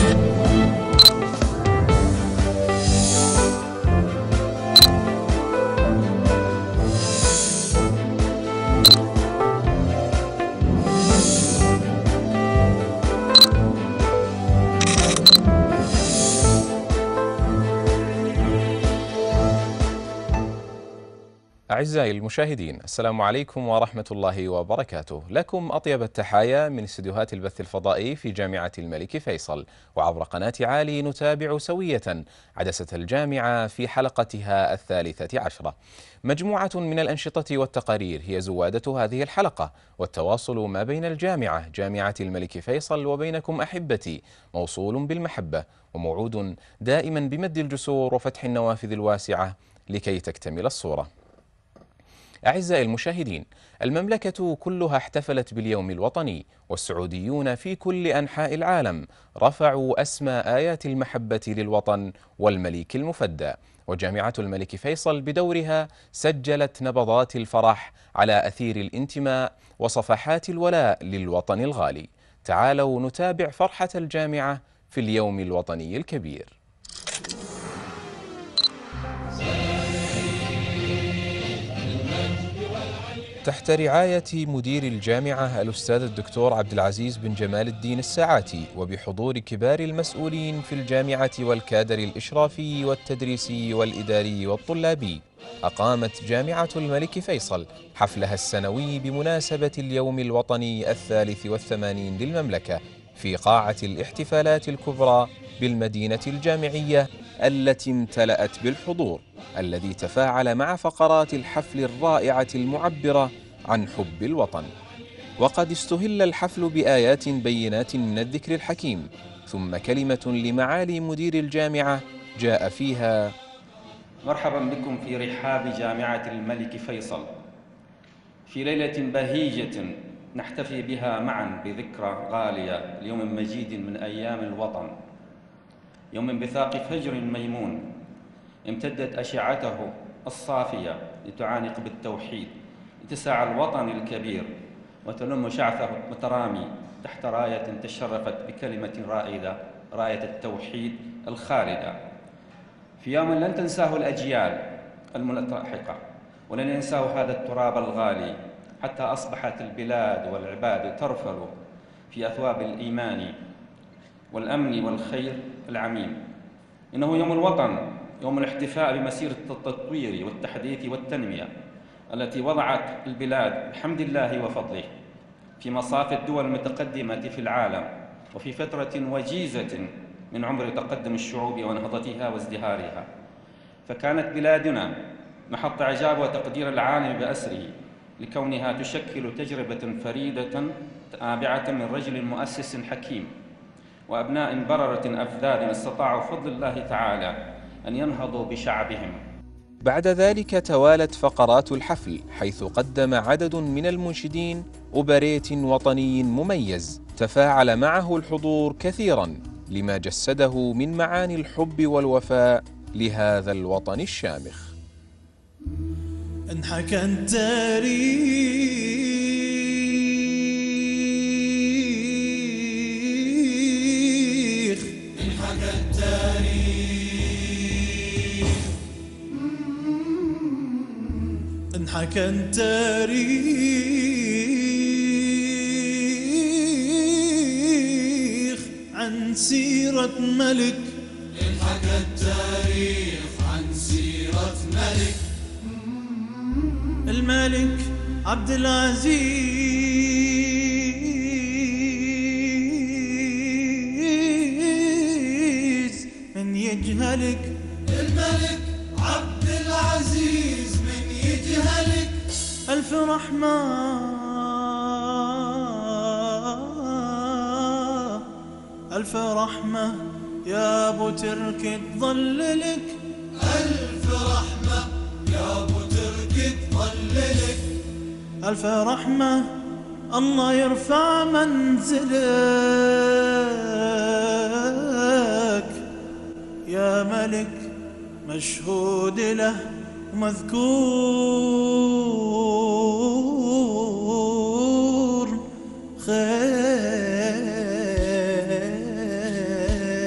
أعزائي المشاهدين، السلام عليكم ورحمة الله وبركاته. لكم أطيب التحايا من استديوهات البث الفضائي في جامعة الملك فيصل، وعبر قناة عالي نتابع سوية عدسة الجامعة في حلقتها 13. مجموعة من الأنشطة والتقارير هي زوادة هذه الحلقة، والتواصل ما بين الجامعة جامعة الملك فيصل وبينكم أحبتي موصول بالمحبة، وموعود دائما بمد الجسور وفتح النوافذ الواسعة لكي تكتمل الصورة. أعزائي المشاهدين، المملكة كلها احتفلت باليوم الوطني، والسعوديون في كل أنحاء العالم رفعوا أسمى آيات المحبة للوطن والملك المفدى، وجامعة الملك فيصل بدورها سجلت نبضات الفرح على أثير الانتماء وصفحات الولاء للوطن الغالي. تعالوا نتابع فرحة الجامعة في اليوم الوطني الكبير. تحت رعاية مدير الجامعة الأستاذ الدكتور عبد العزيز بن جمال الدين الساعاتي، وبحضور كبار المسؤولين في الجامعة والكادر الإشرافي والتدريسي والإداري والطلابي، أقامت جامعة الملك فيصل حفلها السنوي بمناسبة اليوم الوطني 83 للمملكة في قاعة الاحتفالات الكبرى بالمدينة الجامعية التي امتلأت بالحضور الذي تفاعل مع فقرات الحفل الرائعة المعبرة عن حب الوطن. وقد استهل الحفل بآيات بينات من الذكر الحكيم، ثم كلمة لمعالي مدير الجامعة جاء فيها: مرحبا بكم في رحاب جامعة الملك فيصل في ليلة بهيجة نحتفي بها معا بذكرى غالية ليوم مجيد من أيام الوطن، يوم بثاق فجر ميمون امتدت أشعته الصافية لتعانق بالتوحيد، لتسعى الوطن الكبير وتلم شعثه مترامي تحت راية تشرفت بكلمة رائدة، راية التوحيد الخالدة، في يوم لن تنساه الأجيال الملتحقة، ولن ينساه هذا التراب الغالي، حتى أصبحت البلاد والعباد ترفل في أثواب الإيمان والأمن والخير العميم. إنه يوم الوطن، يوم الاحتفاء بمسيرة التطوير والتحديث والتنمية التي وضعت البلاد بحمد الله وفضله في مصاف الدول المتقدمة في العالم، وفي فترة وجيزة من عمر تقدم الشعوب ونهضتها وازدهارها. فكانت بلادنا محط إعجاب وتقدير العالم بأسره، لكونها تشكل تجربة فريدة تابعة من رجل مؤسس حكيم وأبناء بررة أفذاذ استطاعوا بفضل الله تعالى أن ينهضوا بشعبهم. بعد ذلك توالت فقرات الحفل، حيث قدم عدد من المنشدين أوبريت وطني مميز تفاعل معه الحضور كثيرا لما جسده من معاني الحب والوفاء لهذا الوطن الشامخ. انحكى التاريخ، انحكى التاريخ، انحكى التاريخ عن سيرة ملك، انحكى التاريخ عن سيرة ملك، الملك عبد العزيز من يجهلك، الملك عبد العزيز من يجهلك، ألف رحمة ألف رحمة يا أبو ترك تظللك، ألف رحمة يا أبو ترك تظللك، ألف رحمة الله يرفع منزلك، يا ملك مشهود له ومذكور خير.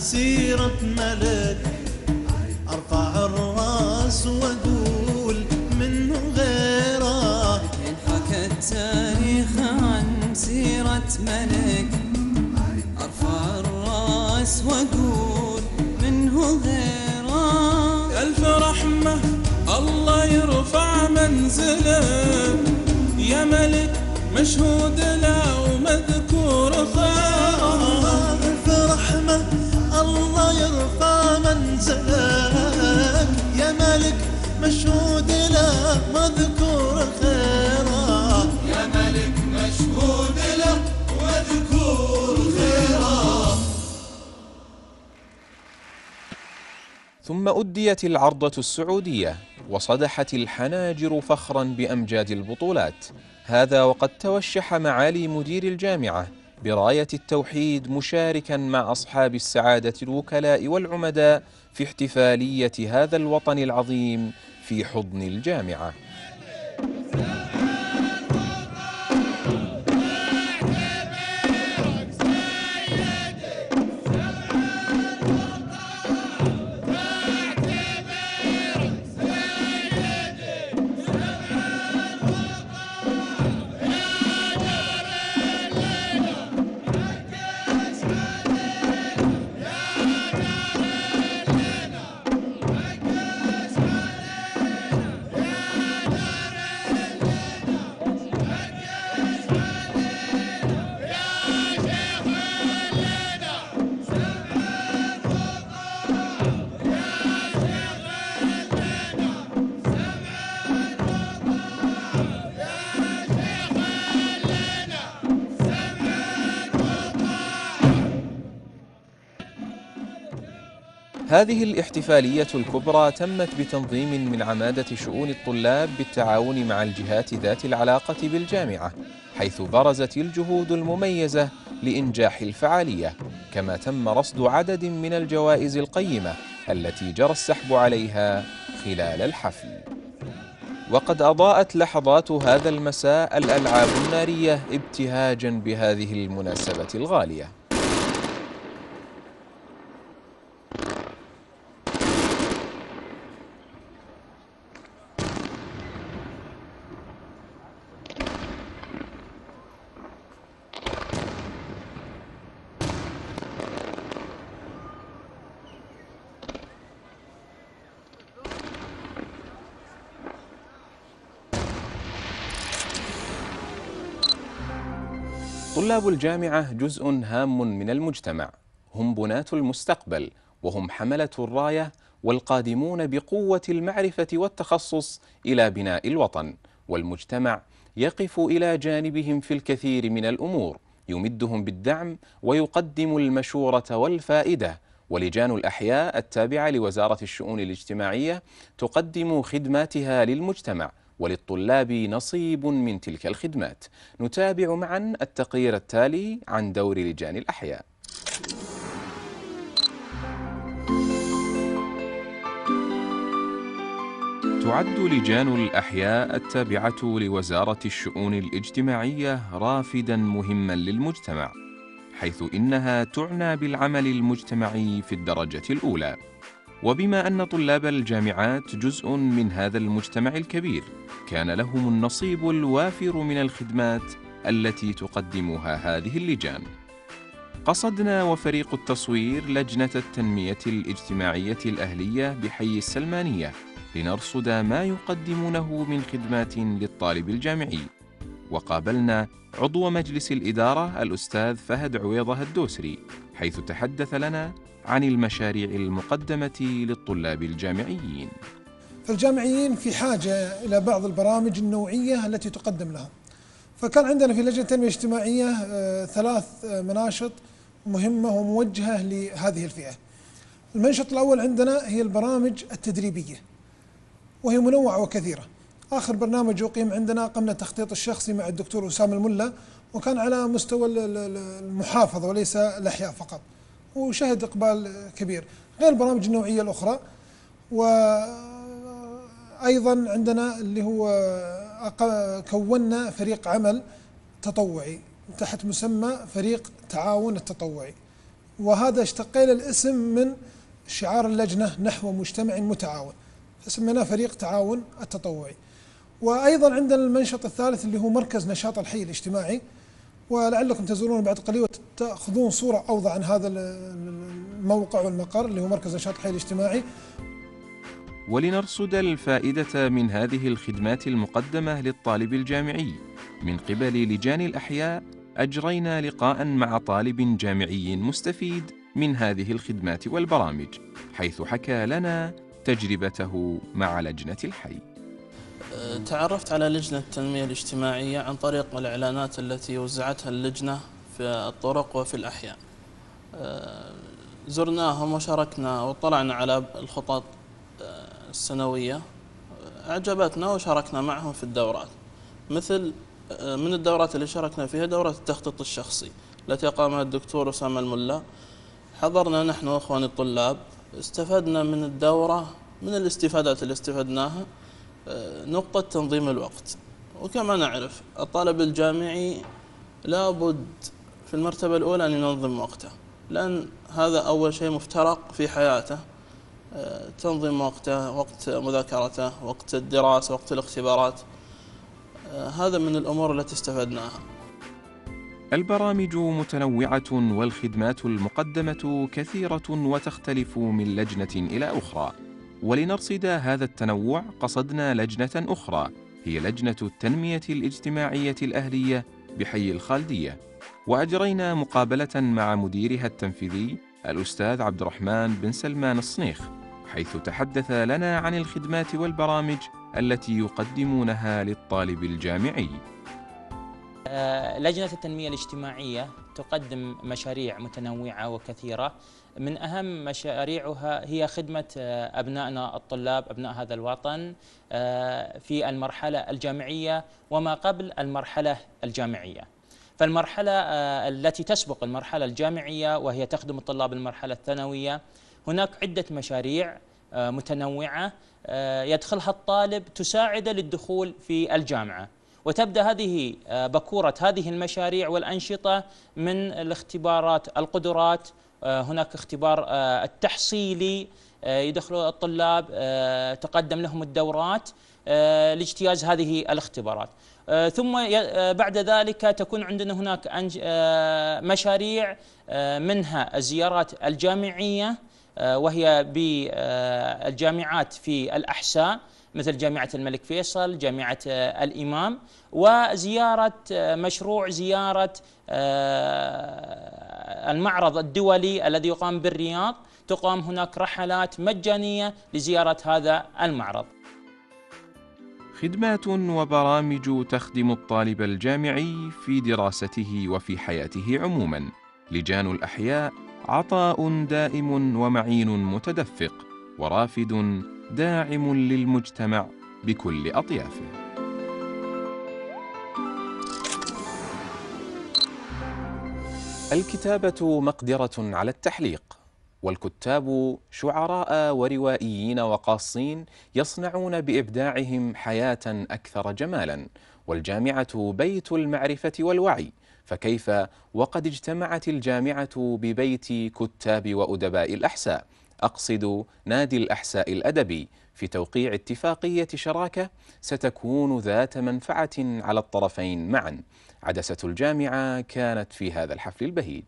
سيرة ملك أرفع الراس وأقول منه غيره. إن حكى التاريخ عن سيرة ملك أرفع الراس وأقول منه غيره. ألف رحمة الله يرفع منزله، يا ملك مشهود له ومذكور خيره. ألف رحمة الله يرفع منزلك، يا ملك مشهود له مذكور خيره. يا ملك مشهود له ومذكور خيره. ثم أديت العرضة السعودية وصدحت الحناجر فخرا بأمجاد البطولات. هذا وقد توشح معالي مدير الجامعة براية التوحيد مشاركا مع أصحاب السعادة الوكلاء والعمداء في احتفالية هذا الوطن العظيم في حضن الجامعة. هذه الاحتفالية الكبرى تمت بتنظيم من عمادة شؤون الطلاب بالتعاون مع الجهات ذات العلاقة بالجامعة، حيث برزت الجهود المميزة لإنجاح الفعالية، كما تم رصد عدد من الجوائز القيمة التي جرى السحب عليها خلال الحفل. وقد أضاءت لحظات هذا المساء الألعاب النارية ابتهاجا بهذه المناسبة الغالية. طلاب الجامعة جزء هام من المجتمع، هم بناة المستقبل، وهم حملة الراية والقادمون بقوة المعرفة والتخصص إلى بناء الوطن، والمجتمع يقف إلى جانبهم في الكثير من الأمور، يمدهم بالدعم ويقدم المشورة والفائدة. ولجان الأحياء التابعة لوزارة الشؤون الاجتماعية تقدم خدماتها للمجتمع، وللطلاب نصيب من تلك الخدمات. نتابع معا التقرير التالي عن دور لجان الأحياء. تعد لجان الأحياء التابعة لوزارة الشؤون الاجتماعية رافدا مهما للمجتمع، حيث إنها تعنى بالعمل المجتمعي في الدرجة الأولى. وبما أن طلاب الجامعات جزء من هذا المجتمع الكبير، كان لهم النصيب الوافر من الخدمات التي تقدمها هذه اللجان. قصدنا وفريق التصوير لجنة التنمية الاجتماعية الأهلية بحي السلمانية لنرصد ما يقدمونه من خدمات للطالب الجامعي، وقابلنا عضو مجلس الإدارة الأستاذ فهد عويضة الدوسري، حيث تحدث لنا عن المشاريع المقدمة للطلاب الجامعيين. فالجامعيين في حاجة إلى بعض البرامج النوعية التي تقدم لهم، فكان عندنا في لجنة التنمية الاجتماعية 3 مناشط مهمة وموجهة لهذه الفئة. المنشط الأول عندنا هي البرامج التدريبية، وهي منوعة وكثيرة. آخر برنامج أقيم عندنا قمنا التخطيط الشخصي مع الدكتور أسامة الملا، وكان على مستوى المحافظة وليس الأحياء فقط، وشهد إقبال كبير، غير البرامج النوعية الأخرى. وأيضا عندنا اللي هو كونا فريق عمل تطوعي تحت مسمى فريق تعاون التطوعي، وهذا اشتقينا الاسم من شعار اللجنة نحو مجتمع متعاون، فسميناه فريق تعاون التطوعي. وأيضا عندنا المنشط الثالث اللي هو مركز نشاط الحي الاجتماعي، ولعلكم تزورون بعد قليل وتأخذون صورة أوضح عن هذا الموقع والمقر اللي هو مركز نشاط الحي الاجتماعي. ولنرصد الفائدة من هذه الخدمات المقدمة للطالب الجامعي من قبل لجان الأحياء، أجرينا لقاء مع طالب جامعي مستفيد من هذه الخدمات والبرامج، حيث حكى لنا تجربته مع لجنة الحي. تعرفت على لجنة التنمية الاجتماعية عن طريق الإعلانات التي وزعتها اللجنة في الطرق وفي الأحياء. زرناهم وشاركنا واطلعنا على الخطط السنوية، أعجبتنا وشاركنا معهم في الدورات. مثل من الدورات اللي شاركنا فيها دورة التخطيط الشخصي التي قامها الدكتور أسامة الملا. حضرنا نحن وأخواني الطلاب، استفدنا من الدورة، من الاستفادات اللي استفدناها نقطة تنظيم الوقت. وكما نعرف الطالب الجامعي لابد في المرتبة الأولى أن ينظم وقته، لأن هذا أول شيء مفترق في حياته. تنظيم وقته، وقت مذاكرته، وقت الدراسة، وقت الاختبارات، هذا من الأمور التي استفدناها. البرامج متنوعة والخدمات المقدمة كثيرة وتختلف من لجنة إلى أخرى، ولنرصد هذا التنوع قصدنا لجنة أخرى هي لجنة التنمية الاجتماعية الأهلية بحي الخالدية، وأجرينا مقابلة مع مديرها التنفيذي الأستاذ عبد الرحمن بن سلمان الصنيخ، حيث تحدث لنا عن الخدمات والبرامج التي يقدمونها للطالب الجامعي. لجنة التنمية الاجتماعية تقدم مشاريع متنوعة وكثيرة، من أهم مشاريعها هي خدمة أبنائنا الطلاب، أبناء هذا الوطن في المرحلة الجامعية وما قبل المرحلة الجامعية. فالمرحلة التي تسبق المرحلة الجامعية وهي تخدم الطلاب المرحلة الثانوية، هناك عدة مشاريع متنوعة يدخلها الطالب تساعده للدخول في الجامعة. وتبدأ هذه بكورة هذه المشاريع والأنشطة من الاختبارات القدرات. هناك اختبار التحصيلي يدخل الطلاب، تقدم لهم الدورات لاجتياز هذه الاختبارات. ثم بعد ذلك تكون عندنا هناك مشاريع منها الزيارات الجامعية، وهي بالجامعات في الأحساء مثل جامعة الملك فيصل، جامعة الإمام، وزيارة مشروع زيارة المعرض الدولي الذي يقام بالرياض. تقام هناك رحلات مجانية لزيارة هذا المعرض. خدمات وبرامج تخدم الطالب الجامعي في دراسته وفي حياته عموما. لجان الأحياء عطاء دائم ومعين متدفق، ورافد داعم للمجتمع بكل أطيافه. الكتابة مقدرة على التحليق، والكتاب شعراء وروائيين وقاصين يصنعون بإبداعهم حياة أكثر جمالا، والجامعة بيت المعرفة والوعي، فكيف وقد اجتمعت الجامعة ببيت كتاب وأدباء الأحساء، أقصد نادي الأحساء الأدبي، في توقيع اتفاقية شراكة ستكون ذات منفعة على الطرفين معا. عدسة الجامعة كانت في هذا الحفل البهيج.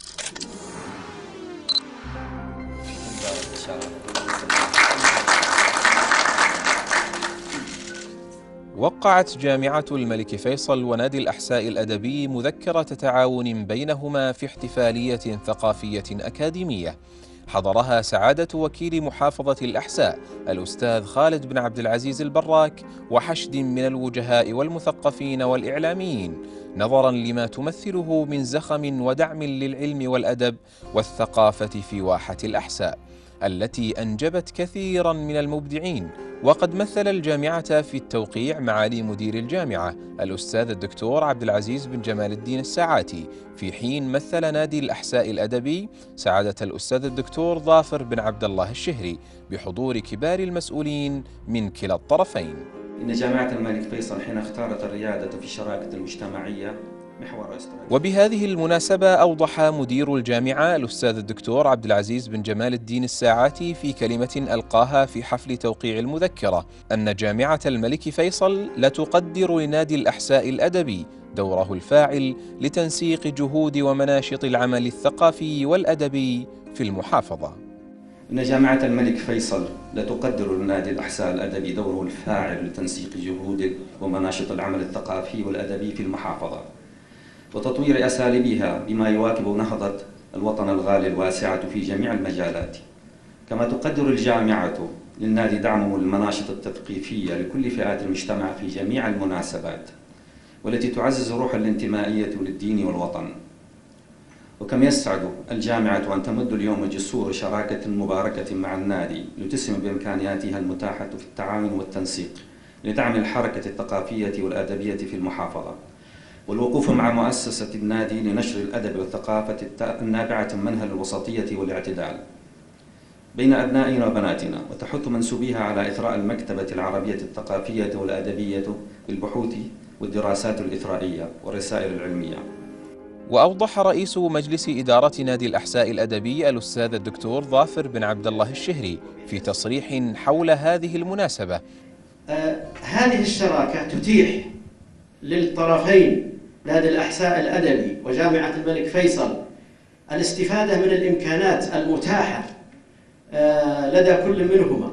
وقعت جامعة الملك فيصل ونادي الأحساء الأدبي مذكرة تعاون بينهما في احتفالية ثقافية أكاديمية حضرها سعادة وكيل محافظة الأحساء الأستاذ خالد بن عبد العزيز البراك وحشد من الوجهاء والمثقفين والإعلاميين، نظرا لما تمثله من زخم ودعم للعلم والأدب والثقافة في واحة الأحساء التي أنجبت كثيرا من المبدعين. وقد مثل الجامعة في التوقيع معالي مدير الجامعة الأستاذ الدكتور عبد العزيز بن جمال الدين الساعاتي، في حين مثل نادي الأحساء الأدبي سعادة الأستاذ الدكتور ظافر بن عبد الله الشهري بحضور كبار المسؤولين من كلا الطرفين. إن جامعة الملك فيصل حين اختارت الريادة في الشراكة المجتمعية محور استراتيجي. وبهذه المناسبة أوضح مدير الجامعة الأستاذ الدكتور عبد العزيز بن جمال الدين الساعاتي في كلمة ألقاها في حفل توقيع المذكرة أن جامعة الملك فيصل لا تقدر لنادي الأحساء الأدبي دوره الفاعل لتنسيق جهود ومناشط العمل الثقافي والأدبي في المحافظة. إن جامعة الملك فيصل لا تقدر لنادي الأحساء الأدبي دوره الفاعل لتنسيق جهود ومناشط العمل الثقافي والأدبي في المحافظة وتطوير أساليبها بما يواكب نهضة الوطن الغالي الواسعة في جميع المجالات. كما تقدر الجامعة للنادي دعمه للمناشط التثقيفية لكل فئات المجتمع في جميع المناسبات والتي تعزز روح الانتمائية للدين والوطن. وكم يسعد الجامعة أن تمد اليوم جسور شراكة مباركة مع النادي لتسهم بإمكانياتها المتاحة في التعاون والتنسيق لدعم الحركة الثقافية والأدبية في المحافظة والوقوف مع مؤسسة النادي لنشر الأدب والثقافة النابعة من منهج الوسطية والاعتدال بين أبنائنا وبناتنا وتحث منسوبيها على إثراء المكتبة العربية الثقافية والأدبية بالبحوث والدراسات الإثرائية والرسائل العلمية. وأوضح رئيس مجلس إدارة نادي الأحساء الأدبي الأستاذ الدكتور ظافر بن عبد الله الشهري في تصريح حول هذه المناسبة: هذه الشراكة تتيح للطرفين نادي الأحساء الأدبي وجامعة الملك فيصل الاستفادة من الإمكانات المتاحة لدى كل منهما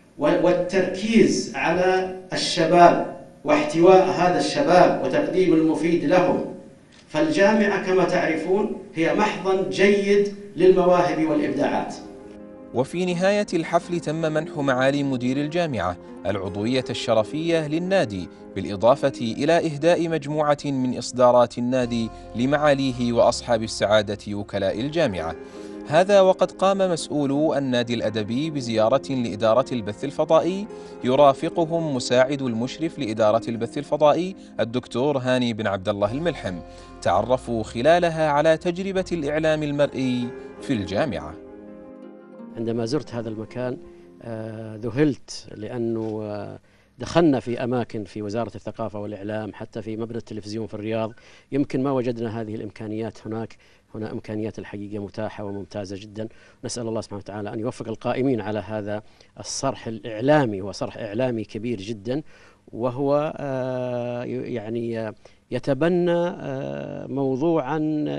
والتركيز على الشباب واحتواء هذا الشباب وتقديم المفيد لهم. فالجامعة كما تعرفون هي محضن جيد للمواهب والإبداعات. وفي نهاية الحفل تم منح معالي مدير الجامعة العضوية الشرفية للنادي بالإضافة إلى إهداء مجموعة من إصدارات النادي لمعاليه وأصحاب السعادة وكلاء الجامعة. هذا وقد قام مسؤولو النادي الأدبي بزيارة لإدارة البث الفضائي يرافقهم مساعد المشرف لإدارة البث الفضائي الدكتور هاني بن عبد الله الملحم، تعرفوا خلالها على تجربة الإعلام المرئي في الجامعة. عندما زرت هذا المكان ذهلت لأنه دخلنا في أماكن في وزارة الثقافة والإعلام، حتى في مبنى التلفزيون في الرياض يمكن ما وجدنا هذه الإمكانيات هنا إمكانيات الحقيقة متاحة وممتازة جدا. نسأل الله سبحانه وتعالى أن يوفق القائمين على هذا الصرح الإعلامي، وصرح إعلامي كبير جدا، وهو يعني يتبنى موضوعا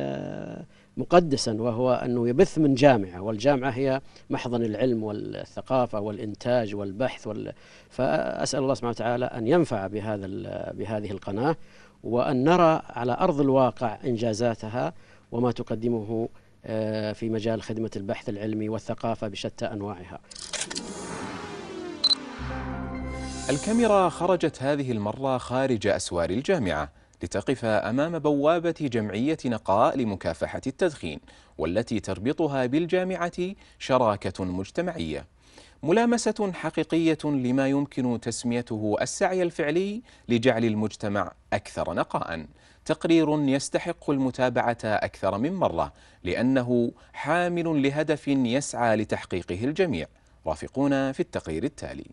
مقدسا، وهو أنه يبث من جامعة، والجامعة هي محضن العلم والثقافة والإنتاج والبحث فأسأل الله سبحانه وتعالى أن ينفع بهذه القناة، وأن نرى على أرض الواقع إنجازاتها وما تقدمه في مجال خدمة البحث العلمي والثقافة بشتى أنواعها. الكاميرا خرجت هذه المرة خارج أسوار الجامعة لتقف أمام بوابة جمعية نقاء لمكافحة التدخين، والتي تربطها بالجامعة شراكة مجتمعية، ملامسة حقيقية لما يمكن تسميته السعي الفعلي لجعل المجتمع أكثر نقاء. تقرير يستحق المتابعة أكثر من مرة لأنه حامل لهدف يسعى لتحقيقه الجميع. رافقونا في التقرير التالي.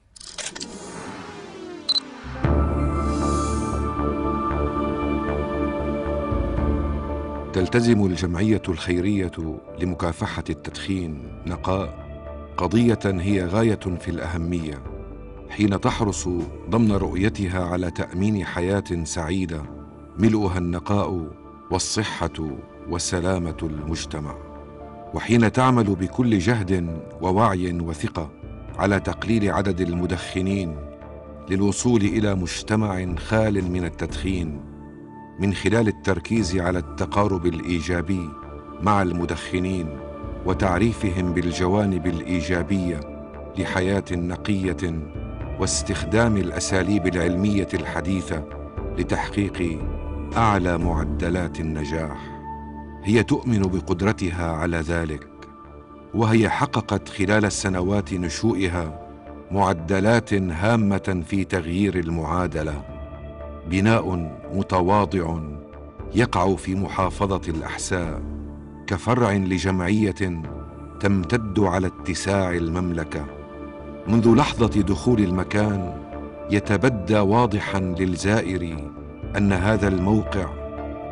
تلتزم الجمعية الخيرية لمكافحة التدخين نقاء قضية هي غاية في الأهمية حين تحرص ضمن رؤيتها على تأمين حياة سعيدة ملؤها النقاء والصحة وسلامة المجتمع، وحين تعمل بكل جهد ووعي وثقة على تقليل عدد المدخنين للوصول إلى مجتمع خال من التدخين، من خلال التركيز على التقارب الإيجابي مع المدخنين وتعريفهم بالجوانب الإيجابية لحياة نقية، واستخدام الأساليب العلمية الحديثة لتحقيق أعلى معدلات النجاح. هي تؤمن بقدرتها على ذلك، وهي حققت خلال سنوات نشوئها معدلات هامة في تغيير المعادلة. بناء متواضع يقع في محافظة الأحساء كفرع لجمعية تمتد على اتساع المملكة. منذ لحظة دخول المكان يتبدى واضحا للزائر أن هذا الموقع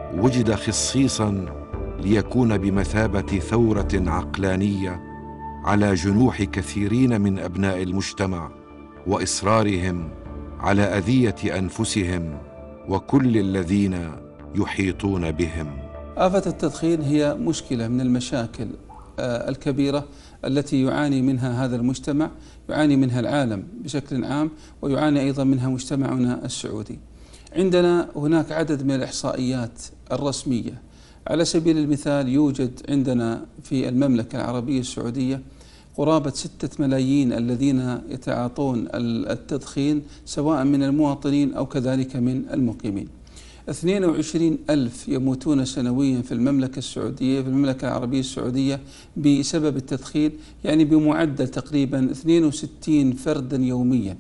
وجد خصيصا ليكون بمثابة ثورة عقلانية على جنوح كثيرين من أبناء المجتمع وإصرارهم على أذية أنفسهم وكل الذين يحيطون بهم. آفة التدخين هي مشكلة من المشاكل الكبيرة التي يعاني منها هذا المجتمع، يعاني منها العالم بشكل عام، ويعاني أيضا منها مجتمعنا السعودي. عندنا هناك عدد من الإحصائيات الرسمية. على سبيل المثال يوجد عندنا في المملكة العربية السعودية قرابة 6 ملايين الذين يتعاطون التدخين، سواء من المواطنين أو كذلك من المقيمين. 22,000 يموتون سنويا في المملكة السعودية، في المملكة العربية السعودية بسبب التدخين، يعني بمعدل تقريبا 62 فردا يوميا.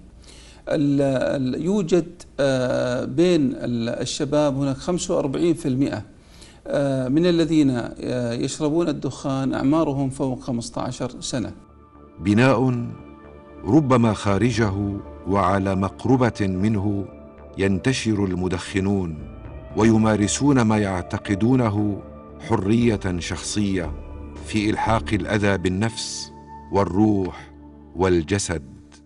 يوجد بين الشباب هناك 45% من الذين يشربون الدخان أعمارهم فوق 15 سنة. بناء ربما خارجه وعلى مقربة منه ينتشر المدخنون ويمارسون ما يعتقدونه حرية شخصية في إلحاق الأذى بالنفس والروح والجسد.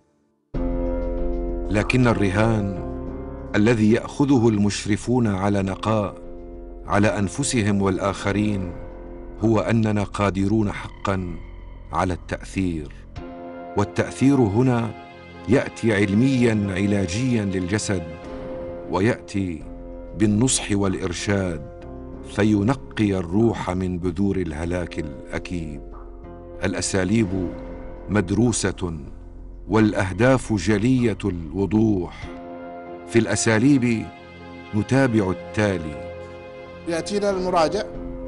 لكن الرهان الذي يأخذه المشرفون على نقاء على أنفسهم والآخرين هو أننا قادرون حقاً على التأثير، والتأثير هنا يأتي علمياً علاجياً للجسد، ويأتي بالنصح والإرشاد فينقي الروح من بذور الهلاك الأكيد. الأساليب مدروسة والأهداف جلية الوضوح. في الأساليب نتابع التالي: يأتينا المراجع،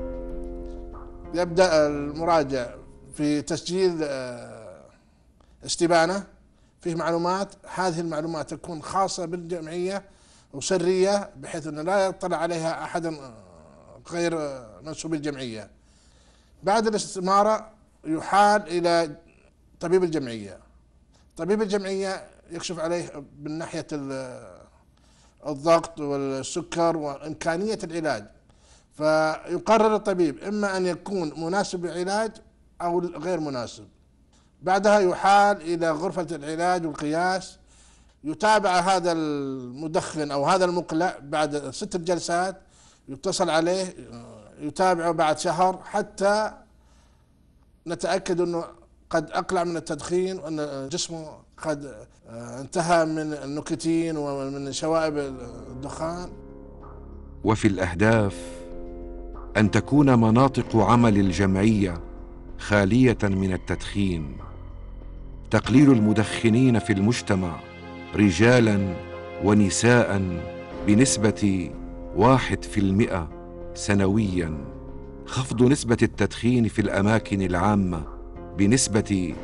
يبدأ المراجع في تسجيل استبانة فيه معلومات، هذه المعلومات تكون خاصة بالجمعية وسرية بحيث أنه لا يطلع عليها أحد غير منسوب الجمعية. بعد الاستمارة يحال إلى طبيب الجمعية. طبيب الجمعية يكشف عليه من ناحية الضغط والسكر وإمكانية العلاج، فيقرر الطبيب إما أن يكون مناسب للعلاج أو غير مناسب. بعدها يحال إلى غرفة العلاج والقياس، يتابع هذا المدخن أو هذا المقلع بعد 6 جلسات، يتصل عليه يتابعه بعد شهر حتى نتأكد أنه قد أقلع من التدخين وأن جسمه قد انتهى من النيكوتين ومن شوائب الدخان. وفي الأهداف أن تكون مناطق عمل الجمعية خالية من التدخين، تقليل المدخنين في المجتمع رجالاً ونساء بنسبة 1% سنوياً، خفض نسبة التدخين في الأماكن العامة بنسبة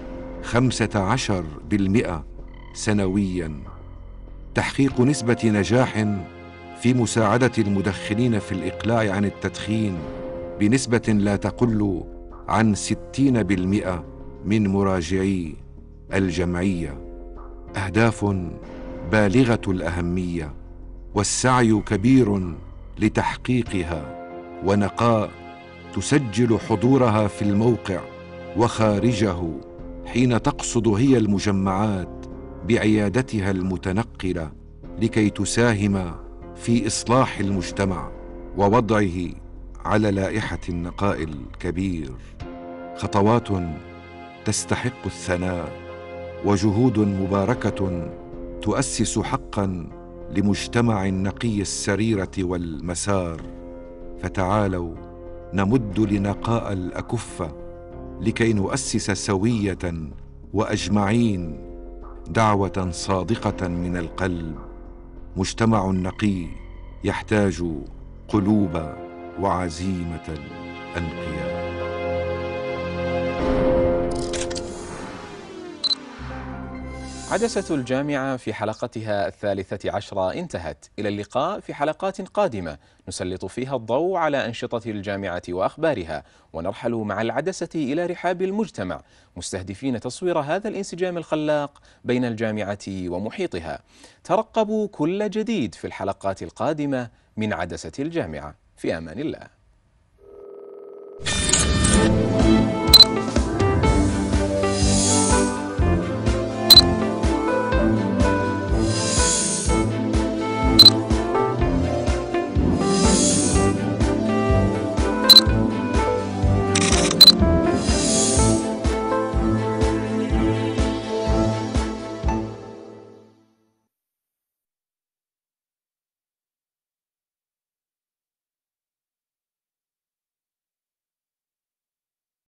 15% سنوياً، تحقيق نسبة نجاح في مساعدة المدخنين في الإقلاع عن التدخين بنسبة لا تقل عن 60% من مراجعي الجمعية. أهداف بالغة الأهمية والسعي كبير لتحقيقها، ونقاء تسجل حضورها في الموقع وخارجه حين تقصد هي المجمعات بعيادتها المتنقلة لكي تساهم في إصلاح المجتمع ووضعه على لائحة النقاء الكبير. خطوات تستحق الثناء وجهود مباركة تؤسس حقاً لمجتمع نقي السريرة والمسار. فتعالوا نمد لنقاء الأكف لكي نؤسس سوية وأجمعين دعوة صادقة من القلب. مجتمع نقي يحتاج قلوب وعزيمة الأنقياء. عدسة الجامعة في حلقتها 13 انتهت. إلى اللقاء في حلقات قادمة نسلط فيها الضوء على أنشطة الجامعة وأخبارها، ونرحل مع العدسة إلى رحاب المجتمع مستهدفين تصوير هذا الانسجام الخلاق بين الجامعة ومحيطها. ترقبوا كل جديد في الحلقات القادمة من عدسة الجامعة. في أمان الله.